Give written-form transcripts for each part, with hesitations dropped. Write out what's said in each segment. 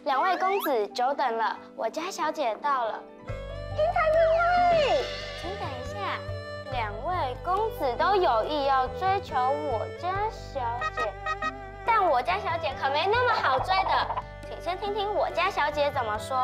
两位公子久等了，我家小姐到了。 英台妹妹， 请等一下，两位公子都有意要追求我家小姐，但我家小姐可没那么好追的，请先听听我家小姐怎么说。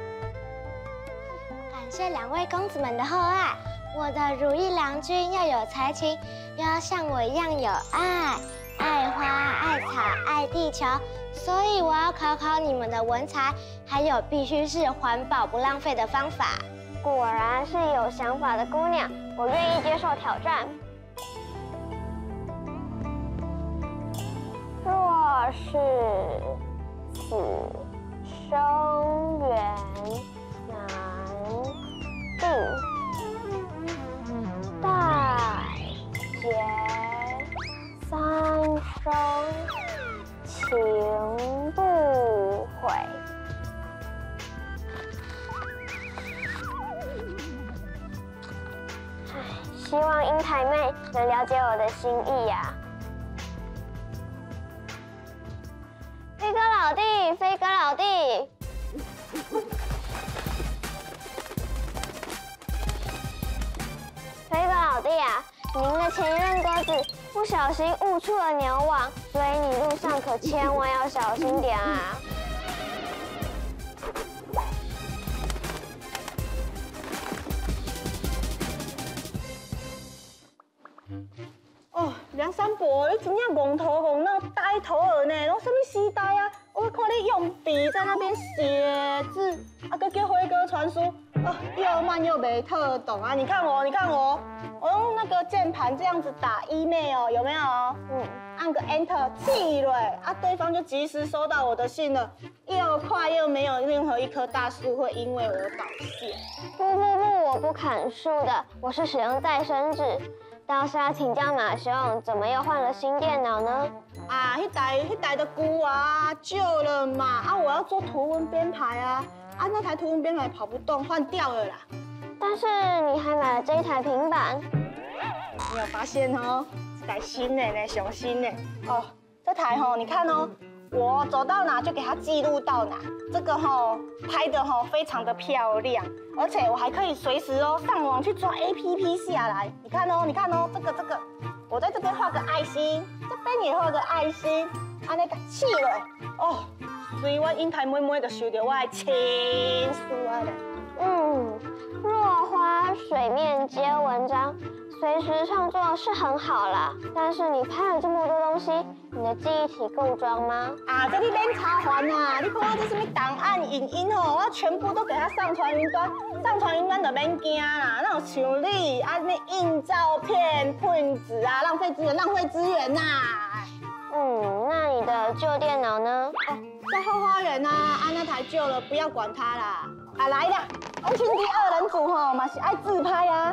感谢两位公子们的厚爱，我的如意郎君要有才情，又要像我一样有爱，爱花、爱草、爱地球，所以我要考考你们的文采，还有必须是环保不浪费的方法。 果然是有想法的姑娘，我愿意接受挑战。若是此生缘难定，待结三生情不悔。希望英台妹能了解我的心意呀。飞哥老弟，飞哥老弟，飞哥老弟啊，您的前任鸽子不小心误触了鸟网，所以你路上可千万要小心点啊。 哦，梁山伯，你真正戆头戆脑、呆头儿呢？拢什么时代啊？我看你用笔在那边写字，啊，搁叫飞鸽传书，又慢又没特懂啊！你看我，我用那个键盘这样子打 email， 有没有？按个 enter 气了，啊，对方就及时收到我的信了，又快又没有任何一棵大树会因为我倒谢。 不，我不砍树的，我是使用再生纸。倒是要请教马兄，怎么又换了新电脑呢？ 啊，那台的旧啊，旧了嘛，啊，我要做图文编排啊，那台图文编排跑不动，换掉了啦。 但是你还买了这一台平板， 你有发现哦？这台新的呢，上新的哦，这台你看哦，我走到哪就给它记录到哪，这个拍的非常的漂亮。而且我还可以随时上网去抓 APP 下来，你看哦，这个，我在这边画个爱心，这边也画个爱心，安尼个气了哦，所以我英台妹妹就收到我的情书啊咧。 落花水面皆文章，随时创作是很好啦，但是你拍了这么多东西，你的记忆体够装吗？ 啊，这你免麻烦啦！你看我这什么档案、影音我全部都给它上传云端，上传云端就免惊啦。哪有像你那印照片、print 纸啊，浪费资源呐！ 那你的旧电脑呢？ 在后花园啊，那台旧了，不要管它啦。啊，来啦，我们第二人组嘛是爱自拍啊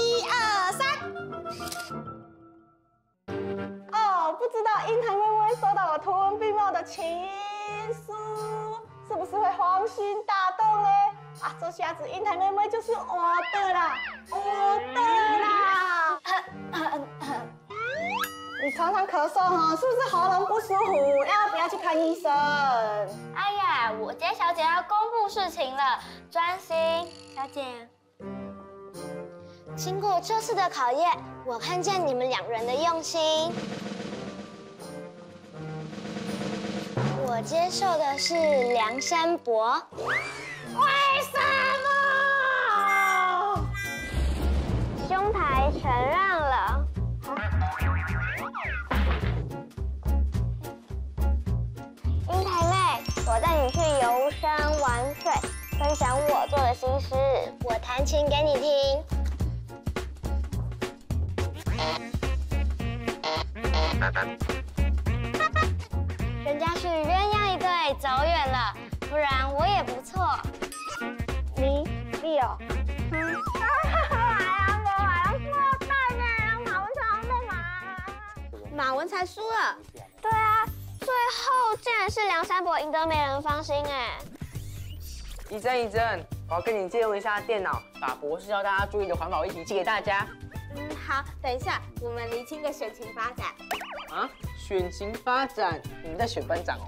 ，1、2、3。不知道英台妹妹收到我图文并茂的情书，是不是会芳心大动呢？啊，这下子英台妹妹就是我的啦，你常常咳嗽是不是喉咙不舒服？要不要去看医生？ 哎呀，我家小姐要公布事情了，专心，小姐。 经过这次的考验，我看见你们两人的用心。我接受的是梁山伯。 为什么？ 兄台承让了。英台妹，我带你去游山玩水，分享我做的新诗。 我弹琴给你听。 人家是鸳鸯一对，走远了，不然我也不错。 你哦， 马文才输了。 对啊，最后竟然是梁山伯赢得没人芳心哎。 一真，我要跟你借用一下电脑，把博士教大家注意的环保议题寄给大家。 好，等一下，我们厘清个选情发展。 啊，选情发展，你们在选班长哦？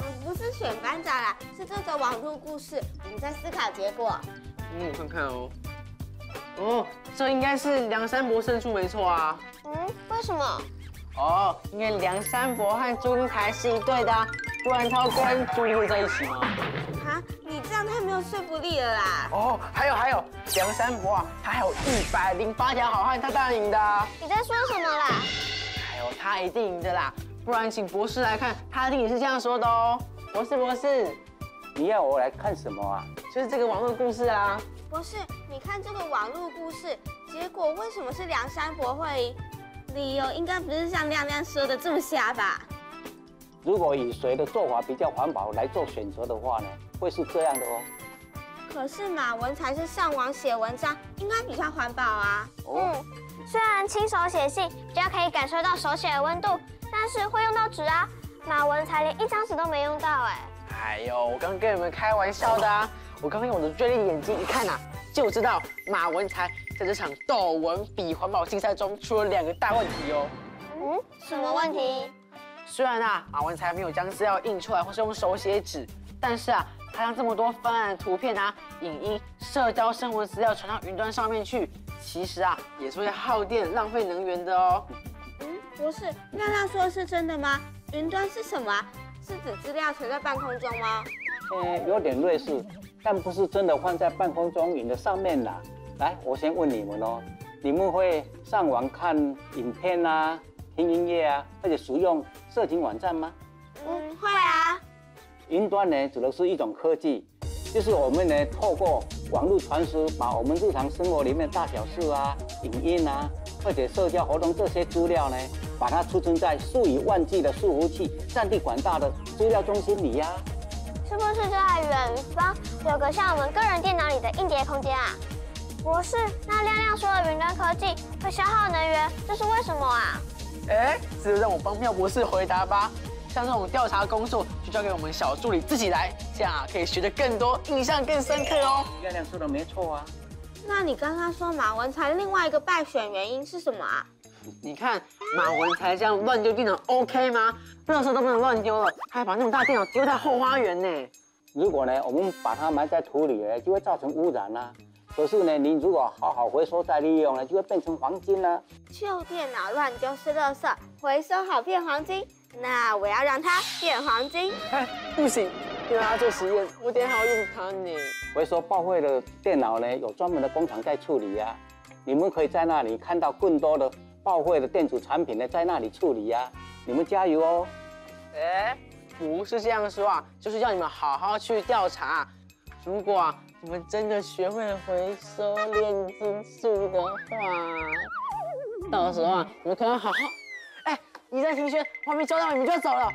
不是选班长啦，是这个网络故事，我们在思考结果。 我看看哦。哦，这应该是梁山伯胜出没错啊。 为什么？ 哦，因为梁山伯和祝英台是一对的啊，不然他跟祝英会在一起吗？ 啊，你这样太没有说服力了啦！ 哦，还有，梁山伯啊，他还有108条好汉，他当然赢的啊。 你在说什么啦？ 他一定赢的啦，不然请博士来看，他一定也是这样说的哦。博士， 你要我来看什么啊？ 就是这个网络故事啊。 博士，你看这个网络故事，结果为什么是梁山伯会赢？理由应该不是像亮亮说的这么瞎吧？ 如果以谁的做法比较环保来做选择的话呢，会是这样的哦。 可是马文才是上网写文章，应该比较环保啊。 虽然亲手写信比较可以感受到手写的温度，但是会用到纸啊。马文才连1张纸都没用到哎呦，我刚跟你们开玩笑的啊！我刚用我的锐利眼睛一看啊，就知道马文才在这场斗文笔环保竞赛中出了2个大问题哦。 什么问题？ 虽然啊，马文才没有将资料印出来或是用手写纸，但是啊，他将这么多方案的图片啊、影音、社交生活资料传到云端上面去，其实啊，也是会耗电、浪费能源的哦。 不是，亮亮说的是真的吗？云端是什么啊？是指资料存在半空中吗？ 有点类似，但不是真的放在半空中云的上面啦。来，我先问你们哦，你们会上网看影片啊、听音乐啊，或者使用色情网站吗？ 会啊。 云端呢，指的是一种科技，就是我们呢透过网络传输，把我们日常生活里面的大小事啊、影音啊，或者社交活动这些资料呢，把它储存在数以万计的伺服器、占地广大的资料中心里呀。 是不是在远方有个像我们个人电脑里的硬碟空间啊？博士，那亮亮说的云端科技会消耗能源，这是为什么啊？ 只有让我帮妙博士回答吧。像这种调查工作，就交给我们小助理自己来，这样啊可以学得更多，印象更深刻哦。 亮亮说的没错啊。 那你刚刚说马文才另外一个败选原因是什么啊？ 你看马文才这样乱丢电脑 OK 吗？垃圾都不能乱丢了，还把那么大电脑丢在后花园呢。 如果呢，我们把它埋在土里呢，就会造成污染啊。可是呢，你如果好好回收再利用呢，就会变成黄金啊。 旧电脑乱丢是垃圾，回收好变黄金。那我要让它变黄金。 不行，要让它做实验，我等一下还要用它呢。 回收报废的电脑呢，有专门的工厂在处理啊。你们可以在那里看到更多的报废的电子产品呢，在那里处理啊。你们加油哦！ 不是这样说啊，就是要你们好好去调查。如果啊，你们真的学会了回收炼金术的话，到时候啊，你们可能好好。你在停学，我还没交到，你们就要走了。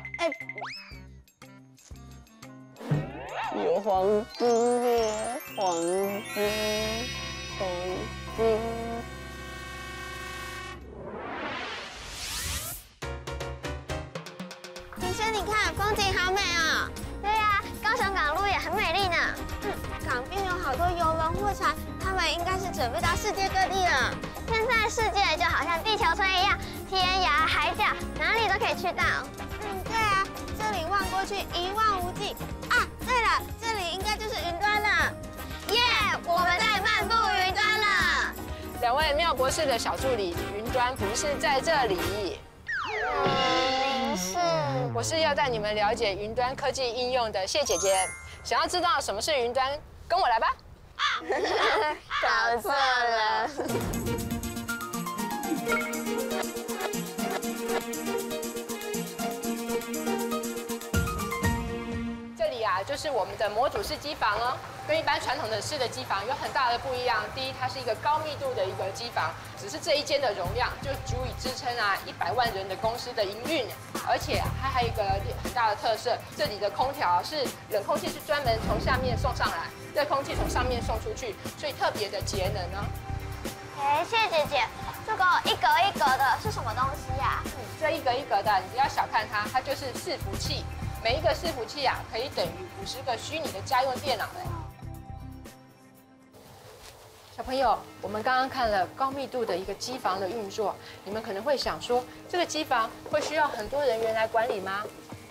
有黄金耶，黄金，黄金。 景轩，你看风景好美哦。 对呀，高雄港路也很美丽呢。 港边有好多邮轮货船，他们应该是准备到世界各地了。 现在世界就好像地球村一样，天涯海角哪里都可以去到。 对啊，这里望过去一望无际啊。对了，这里应该就是云端了。 耶，我们在漫步云端了。 2位妙博士的小助理，云端不是在这里。 您是？ 我是要带你们了解云端科技应用的谢姐姐。想要知道什么是云端，跟我来吧。 搞错了。 这里啊，就是我们的模组式机房哦，跟一般传统的式的机房有很大的不一样。第一，它是一个高密度的一个机房，只是这一间的容量就足以支撑啊100万人的公司的营运。而且它还有一个很大的特色，这里的空调是冷空气是专门从下面送上来，热空气从上面送出去，所以特别的节能哦。 谢姐姐，这个一格一格的是什么东西呀？ 这一格一格的，你不要小看它，它就是伺服器。每一个伺服器啊，可以等于50个虚拟的家用电脑嘞。小朋友，我们刚刚看了高密度的一个机房的运作，你们可能会想说，这个机房会需要很多人员来管理吗？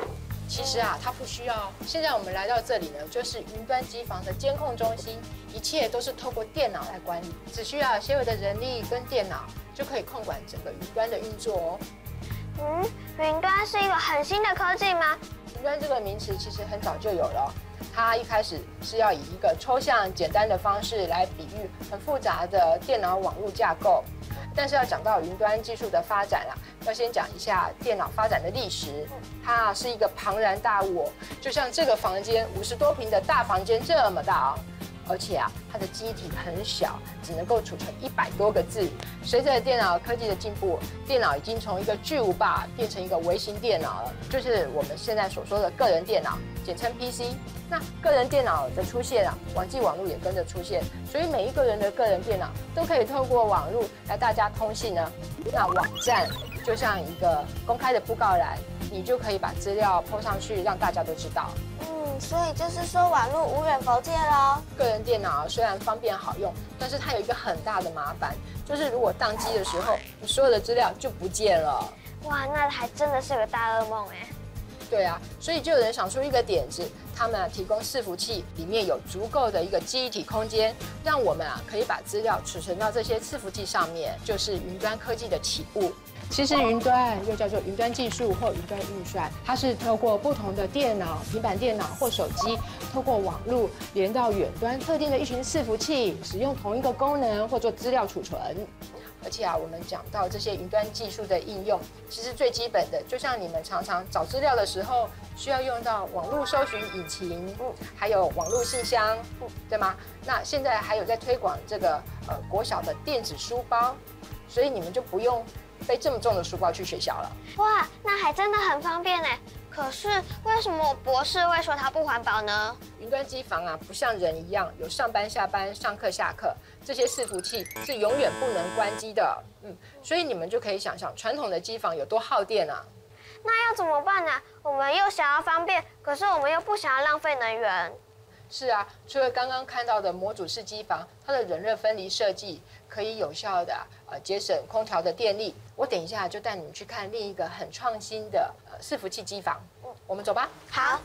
其实啊，它不需要。现在我们来到这里呢，就是云端机房的监控中心，一切都是透过电脑来管理，只需要些微的人力跟电脑就可以控管整个云端的运作哦。 云端是一个很新的科技吗？ 云端这个名词其实很早就有了，它一开始是要以一个抽象简单的方式来比喻很复杂的电脑网络架构。但是要讲到云端技术的发展啊，要先讲一下电脑发展的历史。它是一个庞然大物，就像这个房间50多平的大房间这么大哦。而且啊，它的机体很小，只能够储存100多个字。随着电脑科技的进步，电脑已经从一个巨无霸变成一个微型电脑了，就是我们现在所说的个人电脑，简称 PC。那个人电脑的出现啊，网际网络也跟着出现，所以每一个人的个人电脑都可以透过网络来大家通信呢。那网站就像一个公开的布告栏，你就可以把资料 po 上去，让大家都知道。 所以就是说网络无远弗届喽。 个人电脑虽然方便好用，但是它有一个很大的麻烦，就是如果宕机的时候，你所有的资料就不见了。 哇，那还真的是个大噩梦哎。 对啊，所以就有人想出一个点子，他们提供伺服器里面有足够的一个记忆体空间，让我们可以把资料储存到这些伺服器上面，就是云端科技的起步。其实云端又叫做云端技术或云端运算，它是透过不同的电脑、平板电脑或手机，透过网络连到远端特定的一群伺服器，使用同一个功能或做资料储存。而且啊，我们讲到这些云端技术的应用，其实最基本的，就像你们常常找资料的时候，需要用到网络搜寻引擎，还有网络信箱，对吗？那现在还有在推广这个国小的电子书包，所以你们就不用背这么重的书包去学校了。 哇，那还真的很方便哎。可是为什么我博士会说它不环保呢？ 云端机房啊，不像人一样有上班下班、上课下课，这些伺服器是永远不能关机的。所以你们就可以想象传统的机房有多耗电啊。 那要怎么办呢？我们又想要方便，可是我们又不想要浪费能源。 是啊，除了刚刚看到的模组式机房，它的冷热分离设计可以有效的节省空调的电力。我等一下就带你们去看另一个很创新的伺服器机房。我们走吧。 好。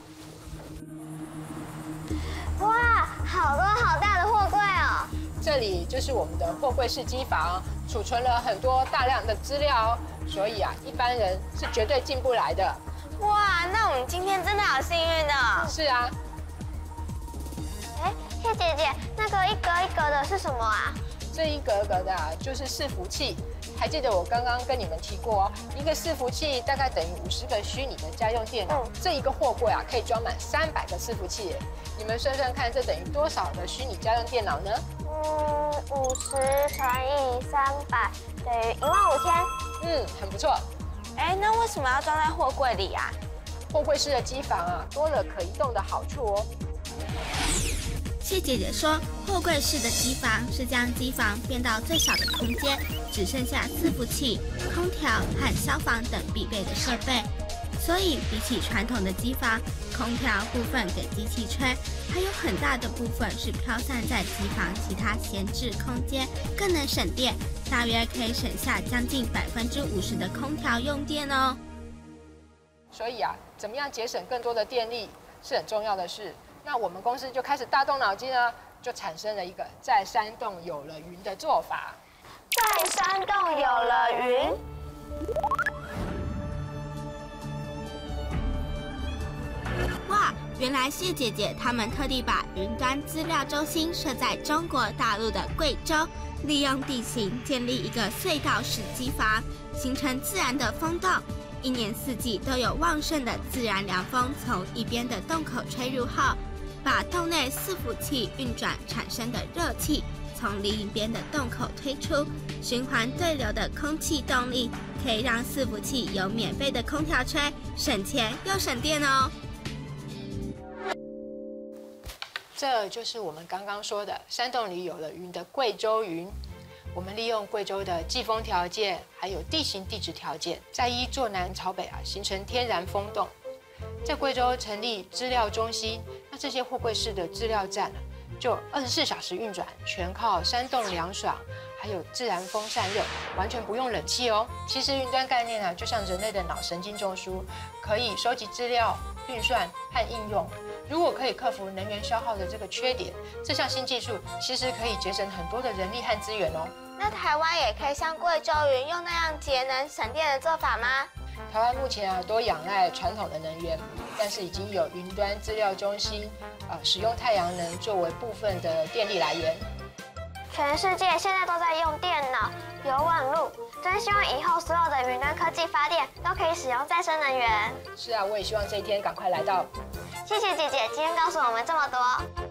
哇，好多好大的货柜哦！ 这里就是我们的货柜式机房，储存了很多大量的资料，所以啊，一般人是绝对进不来的。 哇，那我们今天真的好幸运哦。 是啊。 哎，谢姐姐，那个一格一格的是什么啊？ 这一格格的就是伺服器。还记得我刚刚跟你们提过，一个伺服器大概等于50个虚拟的家用电脑。这一个货柜可以装满300个伺服器。你们算算看，这等于多少个虚拟家用电脑呢 ？50乘以300等于15000。 很不错。 哎，那为什么要装在货柜里啊？ 货柜式的机房多了可移动的好处哦。 谢姐姐说，货柜式的机房是将机房变到最小的空间，只剩下伺服器、空调和消防等必备的设备。所以比起传统的机房，空调部分给机器吹，还有很大的部分是飘散在机房其他闲置空间，更能省电，大约可以省下将近50%的空调用电哦。 所以怎么样节省更多的电力是很重要的事。那我们公司就开始大动脑筋呢，就产生了一个在山洞有了云的做法。 在山洞有了云。 哇，原来谢姐姐他们特地把云端资料中心设在中国大陆的贵州，利用地形建立一个隧道式机房，形成自然的风洞。1年4季都有旺盛的自然凉风从一边的洞口吹入后，把洞内伺服器运转产生的热气从另一边的洞口推出，循环对流的空气动力可以让伺服器有免费的空调吹，省钱又省电哦。 这就是我们刚刚说的山洞里有了云的贵州云。我们利用贵州的季风条件，还有地形地质条件，再依坐南朝北形成天然风洞。在贵州成立资料中心，那这些货柜式的资料站就24小时运转，全靠山洞凉爽，还有自然风散热，完全不用冷气哦。其实云端概念就像人类的脑神经中枢，可以收集资料、 运算和应用。如果可以克服能源消耗的这个缺点，这项新技术其实可以节省很多的人力和资源哦。 那台湾也可以像贵州云用那样节能省电的做法吗？ 台湾目前都仰赖传统的能源，但是已经有云端资料中心，使用太阳能作为部分的电力来源。 全世界现在都在用电脑、有网路，真希望以后所有的云端科技发电都可以使用再生能源。 是啊，我也希望这一天赶快来到。 谢谢姐姐今天告诉我们这么多。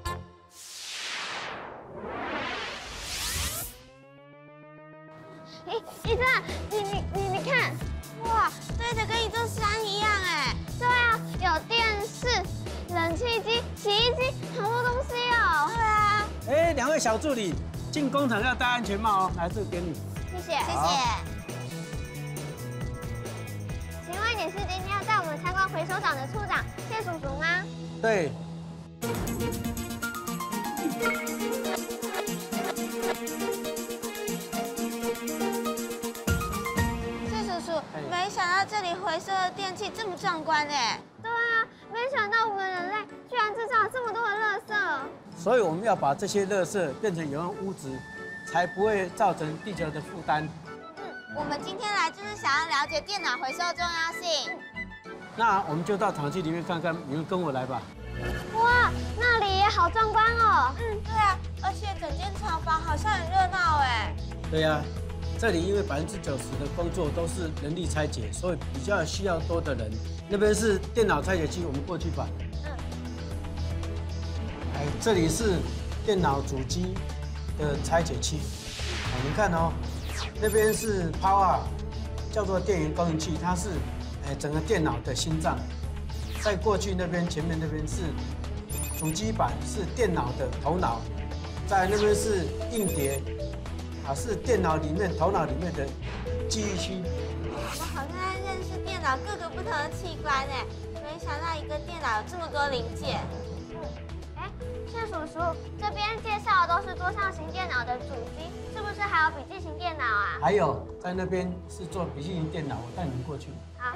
一真，你看，哇，堆得跟一座山一样哎。对啊，有电视、冷气机、洗衣机，好多东西哦。对啊。 哎，两位小助理，进工厂要戴安全帽哦，来，这个给你。 谢谢，谢谢。请问你是今天要带我们参观回收厂的处长谢叔叔吗？ 对。 没想到这里回收的电器这么壮观哎！对啊，没想到我们人类居然制造了这么多的垃圾。 所以我们要把这些垃圾变成有用物质，才不会造成地球的负担。 我们今天来就是想要了解电脑回收重要性。 那我们就到厂区里面看看，你们跟我来吧。 哇，那里也好壮观哦。对啊，而且整间厂房好像很热闹哎。 对呀。这里因为90%的工作都是人力拆解，所以比较需要多的人。那边是电脑拆解区，我们过去吧。哎，这里是电脑主机的拆解区。你看哦，那边是 Power， 叫做电源供应器，它是整个电脑的心脏。在过去那边前面那边是主机板，是电脑的头脑。在那边是硬碟。是电脑里面、头脑里面的记忆区。 我好像在认识电脑各个不同的器官哎，没想到一个电脑有这么多零件。谢叔叔，这边介绍的都是桌上型电脑的主机，是不是还有笔记型电脑啊？ 还有，在那边是做笔记型电脑，我带你们过去。 好。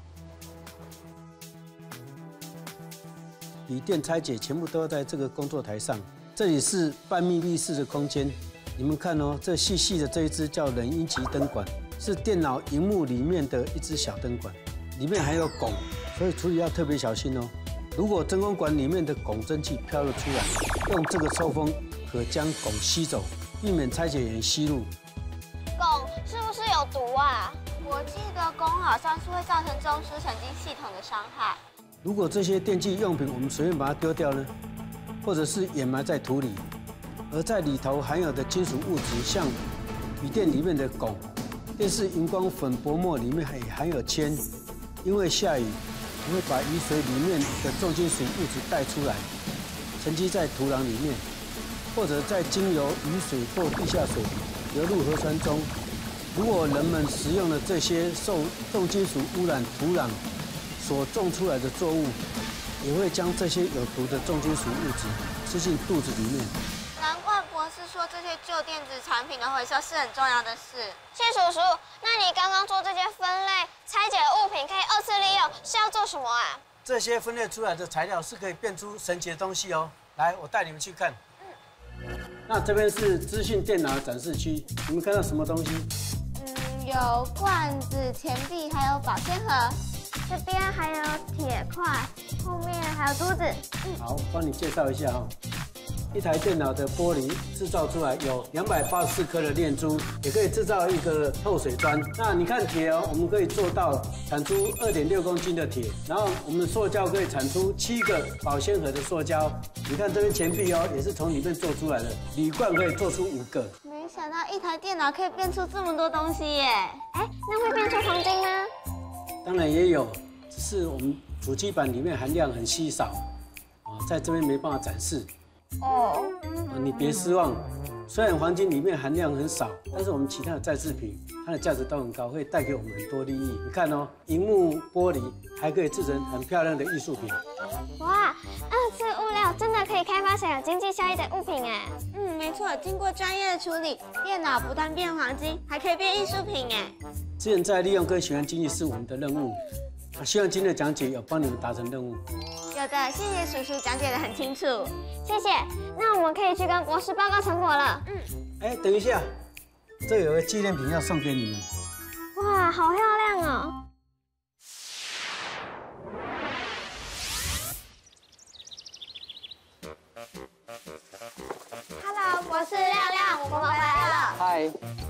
笔电拆解全部都在这个工作台上，这里是半密闭式的空间。你们看哦，这细细的这一支叫冷阴极灯管，是电脑荧幕里面的一支小灯管，里面还有汞，所以处理要特别小心哦。如果真空管里面的汞蒸汽飘了出来，用这个抽风可将汞吸走，避免拆解员吸入。 汞是不是有毒啊？我记得汞好像是会造成中枢神经系统的伤害。 如果这些电器用品我们随便把它丢掉呢，或者是掩埋在土里。而在里头含有的金属物质，像笔电里面的汞，电视荧光粉薄膜里面也含有铅。因为下雨，会把雨水里面的重金属物质带出来，沉积在土壤里面，或者在经由雨水或地下水流入河川中。如果人们食用了这些受重金属污染土壤所种出来的作物，也会将这些有毒的重金属物质吃进肚子里面。 难怪博士说这些旧电子产品的回收是很重要的事。 谢叔叔，那你刚刚做这些分类拆解的物品可以2次利用，是要做什么啊？ 这些分类出来的材料是可以变出神奇的东西哦。来，我带你们去看。那这边是资讯电脑展示区，你们看到什么东西？ 有罐子、钱币，还有保鲜盒。 这边还有铁块，后面还有珠子。 好，帮你介绍一下哦。一台电脑的玻璃制造出来有284颗的链珠，也可以制造一个透水砖。那你看铁哦，我们可以做到产出2.6公斤的铁，然后我们的塑胶可以产出7个保鲜盒的塑胶。你看这边钱币哦，也是从里面做出来的，铝罐可以做出5个。 没想到一台电脑可以变出这么多东西耶！ 哎，那会变出黄金吗？ 当然也有，只是我们主机板里面含量很稀少，在这边没办法展示。你别失望，虽然黄金里面含量很少，但是我们其他的再制品，它的价值都很高，会带给我们很多利益。你看哦，萤幕玻璃还可以制成很漂亮的艺术品。 哇，2次物料真的可以开发成有经济效益的物品哎。 没错，经过专业的处理，电脑不但变黄金，还可以变艺术品哎。 资源再利用跟循环经济是我们的任务。 希望今天的讲解有帮你们达成任务。 有的，谢谢叔叔讲解得很清楚。 谢谢。那我们可以去跟博士报告成果了。 哎，等一下，这有个纪念品要送给你们。 哇，好漂亮哦！ Hello， 博士亮亮，我们回来了。 嗨。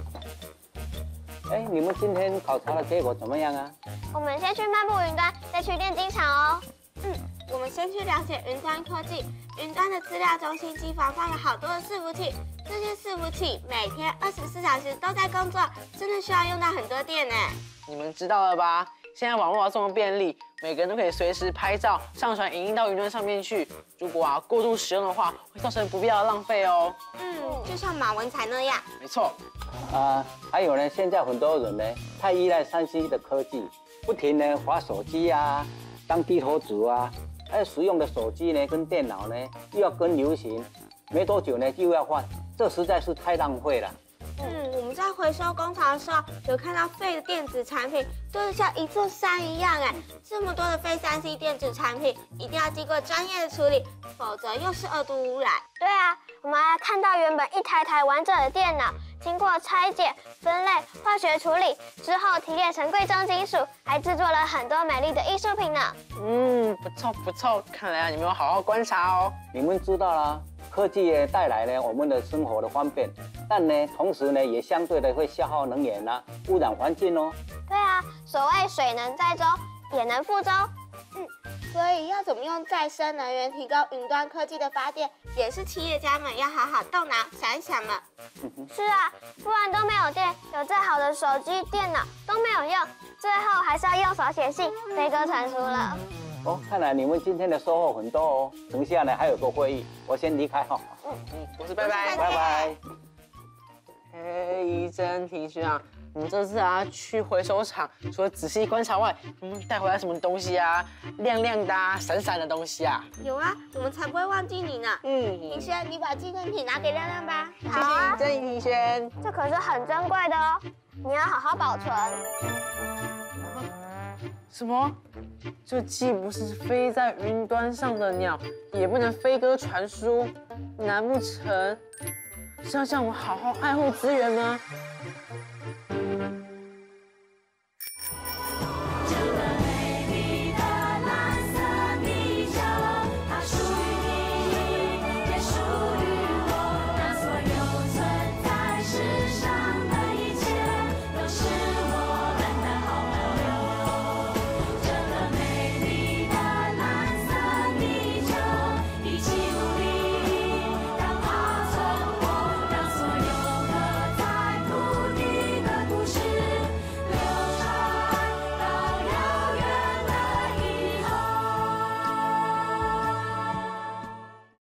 哎，你们今天考察的结果怎么样啊？ 我们先去漫步云端，再去炼金厂哦。 我们先去了解云端科技。云端的资料中心机房放了好多的伺服器，这些伺服器每天24小时都在工作，真的需要用到很多电呢。 你们知道了吧？现在网络这么便利，每个人都可以随时拍照、上传影音到云端上面去。如果过度使用的话，会造成不必要的浪费哦。 就像马文才那样。 没错。 还有呢，现在很多人呢太依赖3C 的科技，不停呢滑手机啊，当低头族啊。还有使用的手机呢跟电脑呢又要跟流行，没多久呢又要换，这实在是太浪费了。 我们在回收工厂的时候，有看到废的电子产品，都是像一座山一样哎。这么多的废3C 电子产品，一定要经过专业的处理，否则又是2度污染。 对啊，我们还看到原本一台台完整的电脑，经过拆解、分类、化学处理之后提炼成贵重金属，还制作了很多美丽的艺术品呢。 不错不错，看来你们有好好观察哦。 你们知道啦，科技也带来呢我们的生活的方便，但呢同时呢也相对的会消耗能源啊，污染环境哦。 对啊，所谓水能载舟，也能覆舟。 所以要怎么用再生能源提供云端科技的发电，也是企业家们要好好动脑想一想了。 是啊，不然都没有电，有再好的手机、电脑都没有用，最后还是要用手写信，飞鸽传书了。 看来你们今天的收获很多哦。等一下呢还有个会议，我先离开哈。 博士拜拜。 拜拜。 怡珍、庭轩啊，你们这次去回收厂，除了仔细观察外，你们带回来什么东西啊？亮亮的闪闪的东西啊？ 有啊，我们才不会忘记你呢。庭轩，你把纪念品拿给亮亮吧。 好啊， 谢谢庭轩。 这可是很珍贵的哦，你要好好保存。 什么？这既不是飞在云端上的鸟，也不能飞鸽传书，难不成是要叫我好好爱护资源吗？